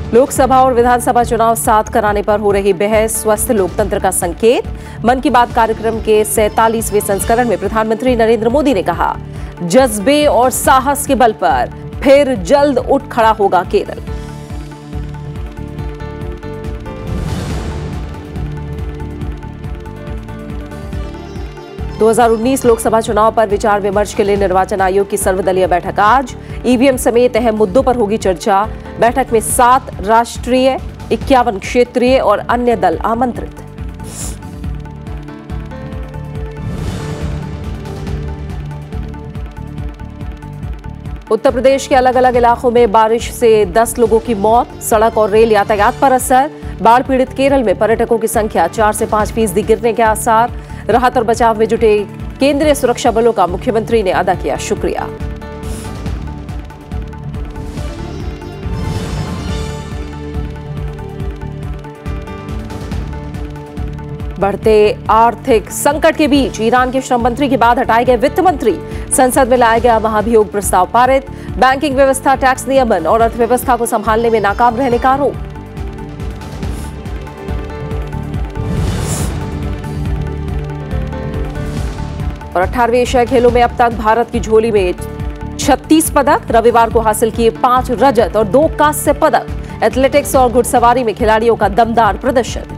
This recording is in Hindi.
लोकसभा और विधानसभा चुनाव साथ कराने पर हो रही बहस स्वस्थ लोकतंत्र का संकेत। मन की बात कार्यक्रम के 47वें संस्करण में प्रधानमंत्री नरेंद्र मोदी ने कहा, जज्बे और साहस के बल पर फिर जल्द उठ खड़ा होगा केरल। दो 2019 लोकसभा चुनाव पर विचार विमर्श के लिए निर्वाचन आयोग की सर्वदलीय बैठक आज। ईवीएम समेत अहम मुद्दों पर होगी चर्चा। बैठक में 7 राष्ट्रीय, 51 क्षेत्रीय और अन्य दल आमंत्रित। उत्तर प्रदेश के अलग अलग इलाकों में बारिश से 10 लोगों की मौत, सड़क और रेल यातायात पर असर। बाढ़ पीड़ित केरल में पर्यटकों की संख्या 4 से 5% गिरने के आसार। राहत और बचाव में जुटे केंद्रीय सुरक्षा बलों का मुख्यमंत्री ने अदा किया शुक्रिया। बढ़ते आर्थिक संकट के बीच ईरान के श्रम मंत्री के बाद हटाए गए वित्त मंत्री। संसद में लाया गया महाभियोग प्रस्ताव पारित। बैंकिंग व्यवस्था, टैक्स नियमन और अर्थव्यवस्था को संभालने में नाकाम रहने का आरोप। और 18वें एशियाई खेलों में अब तक भारत की झोली में 36 पदक। रविवार को हासिल किए 5 रजत और 2 कांस्य पदक। एथलेटिक्स और घुड़सवारी में खिलाड़ियों का दमदार प्रदर्शन।